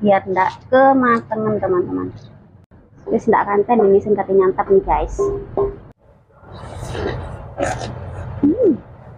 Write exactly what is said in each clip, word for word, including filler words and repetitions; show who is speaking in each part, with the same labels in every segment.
Speaker 1: biar ndak kematangan teman-teman. Wis ndak kanten ini sing kate nyantap nih guys. Hmm.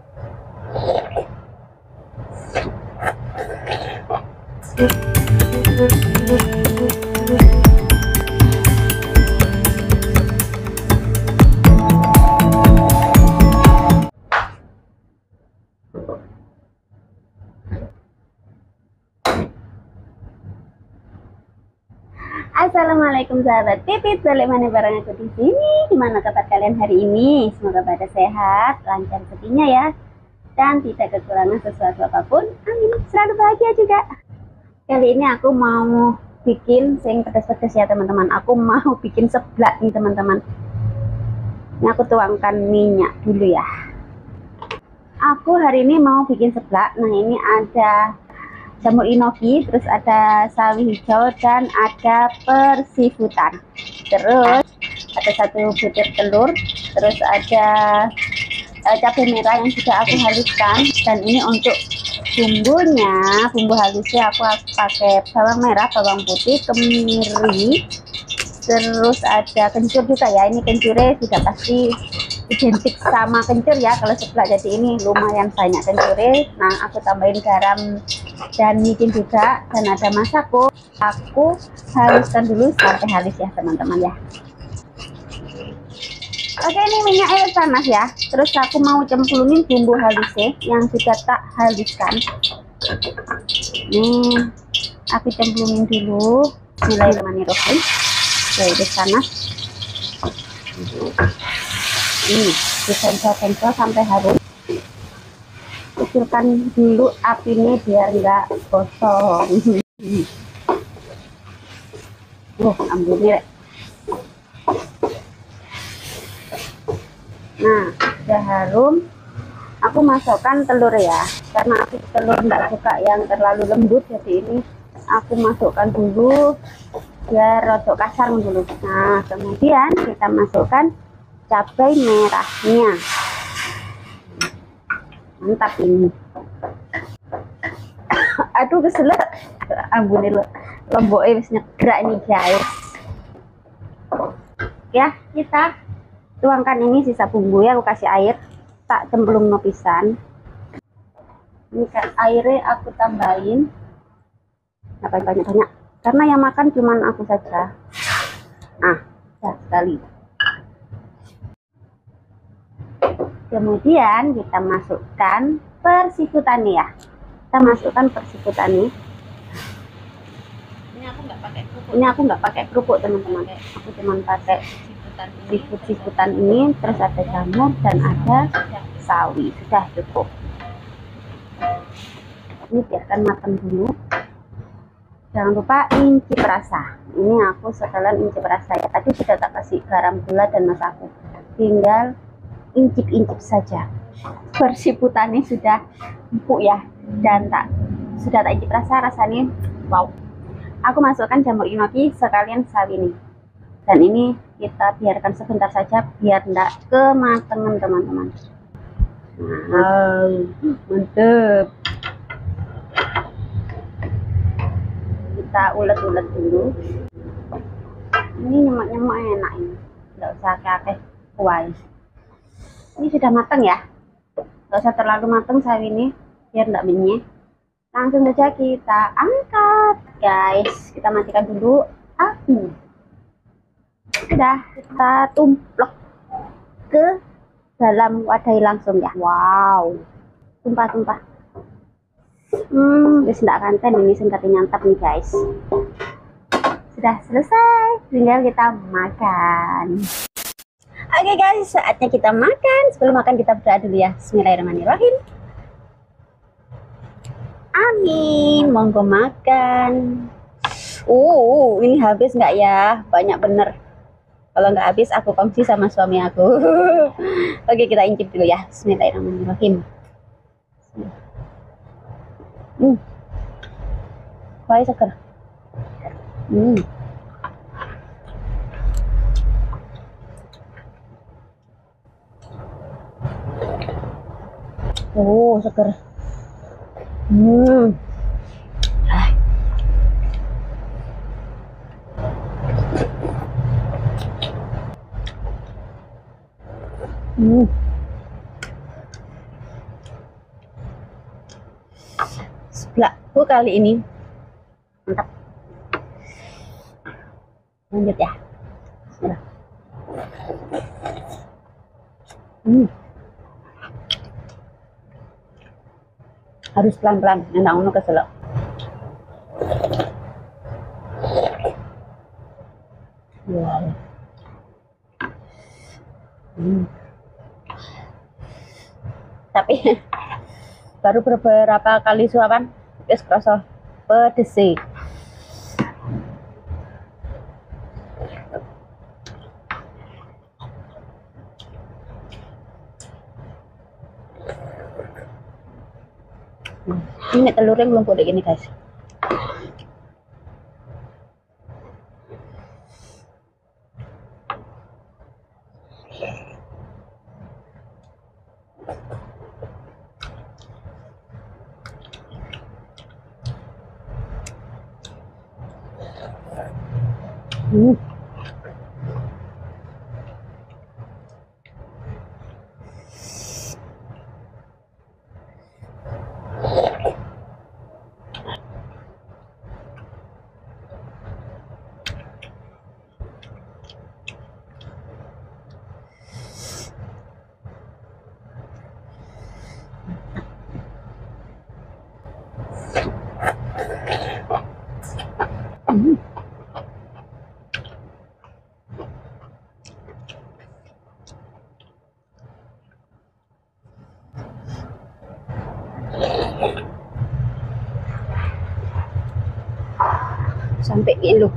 Speaker 1: Assalamualaikum sahabat Pipit, balik mana bareng aku di sini. Gimana kabar kalian hari ini? Semoga pada sehat, lancar rezekinya ya, dan tidak kekurangan sesuatu apapun. Amin. Selalu bahagia juga. Kali ini aku mau bikin sing pedas-pedas ya teman-teman. Aku mau bikin seblak nih teman-teman. Ini aku tuangkan minyak dulu ya. Aku hari ini mau bikin seblak. Nah ini ada jamur inoki, terus ada sawi hijau, dan ada persifutan. Terus ada satu butir telur, terus ada uh, cabai merah yang sudah aku haluskan. Dan ini untuk bumbunya, bumbu halusnya aku pakai bawang merah, bawang putih, kemiri, terus ada kencur juga ya. Ini kencurnya sudah pasti identik sama kencur ya kalau seblak, jadi ini lumayan banyak kencurnya. Nah aku tambahin garam dan micin juga, dan ada masako. Aku haluskan dulu sampai halus ya teman-teman ya. Oke, ini minyaknya panas ya. Terus aku mau cemplungin bumbu halusnya yang sudah tak haluskan. Nih aku cemplungin dulu. Bismillahirrahmanirrahim. Oke, udah panas. Ini dipencet-pencet sampai harum. Kecilkan dulu apinya biar enggak gosong. Wah, ambilnya. Nah, udah harum. Aku masukkan telur ya, karena aku telur enggak suka yang terlalu lembut, jadi ini aku masukkan dulu biar rodok kasar dulu. Nah, kemudian kita masukkan cabai merahnya. Mantap ini. Aduh keselak, ampun lo lemboknya wis nyegrak nih guys. Ya, kita tuangkan ini sisa bumbu ya. Aku kasih air, tak cemplung no pisan. Ini kan airnya aku tambahin, nggak banyak-banyak karena yang makan cuman aku saja. Ah, ya sekali. Kemudian kita masukkan persifutan ya. Kita masukkan persifutan ini. Ini aku nggak pakai kerupuk. Ini aku nggak pakai kerupuk teman-teman. Aku cuma pakai sifut-sifutan ini. Terus ada jamur dan ada sawi. Sudah cukup. Ini biarkan matang dulu. Jangan lupa incip rasa. Ini aku sekalian incip rasa ya. Tadi sudah tak kasih garam, gula, dan masako. Tinggal incip-incip saja. Persifutannya sudah empuk ya, dan tak sudah tak incip rasa, rasanya wow. Aku masukkan jamur inoki sekalian sawi ini, dan ini kita biarkan sebentar saja biar tidak kematangan teman-teman. Wow, mantep. Kita ulet-ulet dulu. Ini nyemak-nyemak enak ini, nggak usah kakek kuai. Ini sudah matang ya, nggak usah terlalu matang sawi ini biar enggak menyeh. Langsung saja kita angkat guys. Kita matikan dulu api. Sudah, kita tumplok ke dalam wadah langsung ya. Wow, tumpah-tumpah. Hmm, wis ndak kanten ini sing kate nyantap nih guys. Sudah selesai, tinggal kita makan. Oke okay guys, saatnya kita makan. Sebelum makan kita berdoa dulu ya. Bismillahirrahmanirrahim. Amin. Monggo makan. Uh, ini habis nggak ya? Banyak bener. Kalau nggak habis aku kongsi sama suami aku. Oke, kita incip dulu ya. Bismillahirrahmanirrahim. Hmm. Kuahnya seger. Hmm. Oh, seger. Hmm. Ah. Hmm. Sebelahku kali ini mantap. Lanjut ya. Bismillah. Hmm. Harus pelan-pelan, enak ngono keselak. Wow. Hmm. Tapi baru beberapa kali suapan wis kerasa pedes sih. Ini telurnya belum kayak gini guys. Hmm. Hmm. Sampai ngilu.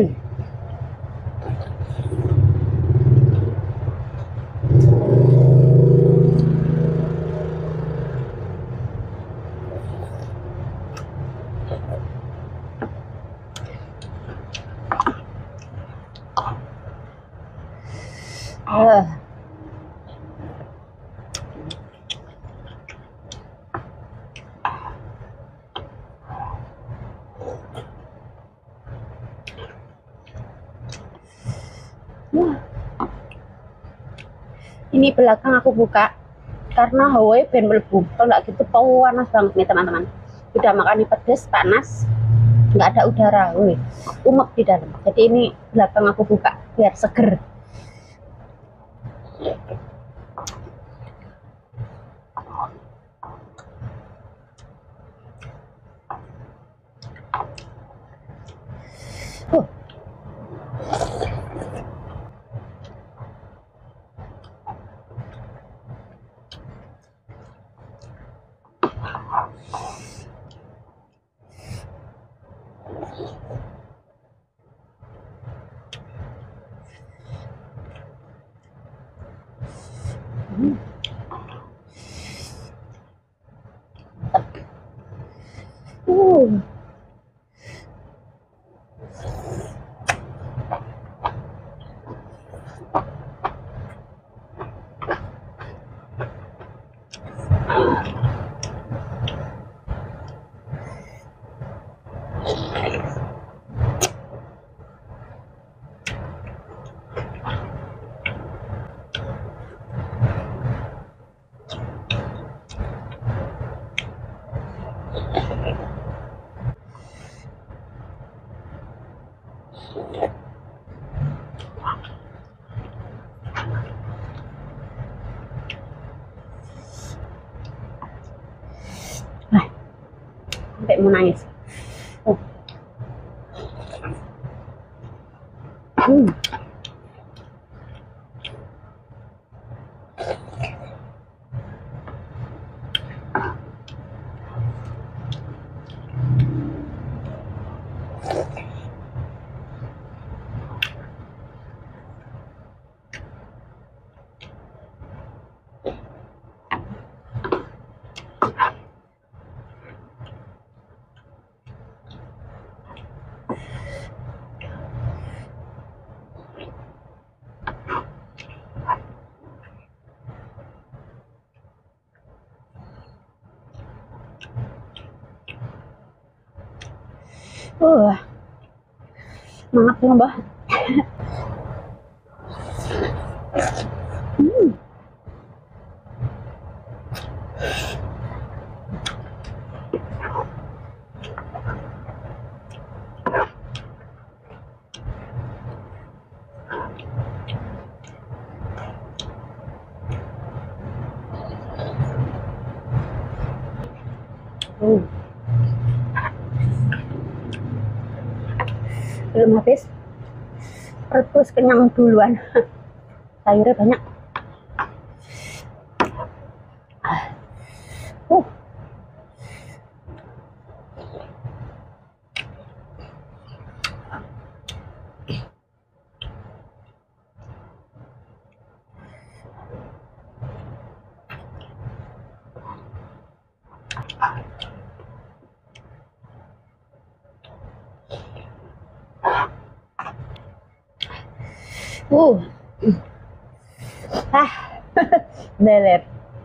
Speaker 1: Uh. Ini belakang aku buka karena hawa ben mlebu. Kalau nggak gitu panas banget nih teman-teman. Udah makan pedes panas, nggak ada udara, woi, umek di dalam. Jadi ini belakang aku buka biar seger. Uh. Hmm. Uh. Nah, sampai mau nangis. Oh. Hmm. Uh, semangat mbak. Hmm. Hmm. Belum habis, perutku kenyang duluan. Sayurnya banyak. Uh. Uh. Ah. Beler.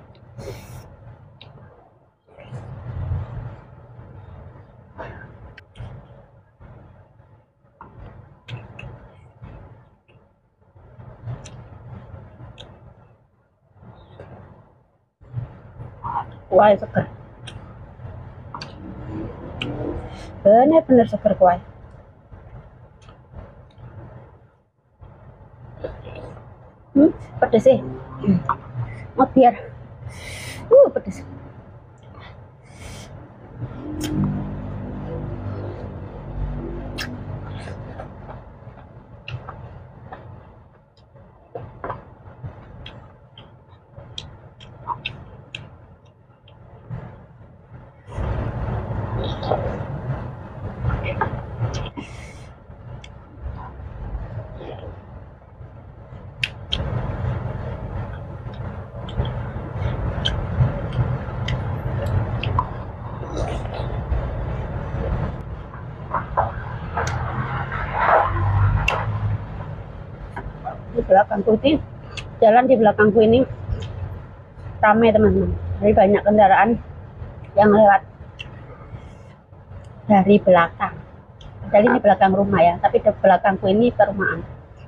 Speaker 1: Kuah seger. Bener-bener seger kuah. Hmm, pedes sih. Hmm. Oh biar. Uh, pedes. Di belakangku ini, jalan di belakangku ini ramai teman-teman. Jadi banyak kendaraan yang lewat dari belakang. Jadi ini belakang rumah ya, tapi di belakangku ini perumahan.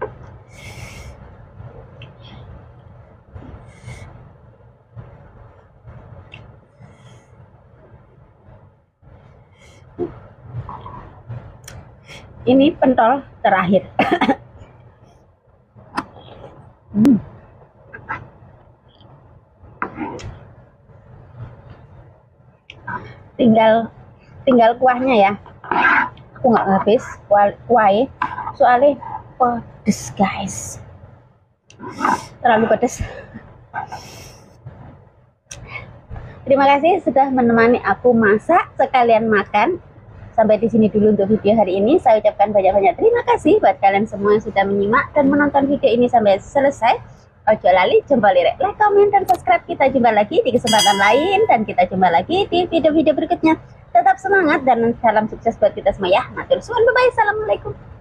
Speaker 1: Ini pentol terakhir. hmm. Tinggal tinggal kuahnya ya. Aku nggak habis kuah kuahnya, soalnya pedes guys. Terlalu pedes. Terima kasih sudah menemani aku masak sekalian makan. Sampai di sini dulu untuk video hari ini. Saya ucapkan banyak-banyak terima kasih buat kalian semua yang sudah menyimak dan menonton video ini sampai selesai. Ojo lali, jempol lirik, like, komen, dan subscribe. Kita jumpa lagi di kesempatan lain dan kita jumpa lagi di video-video berikutnya. Tetap semangat dan salam sukses buat kita semua ya. Matur suwun, bye bye, assalamualaikum.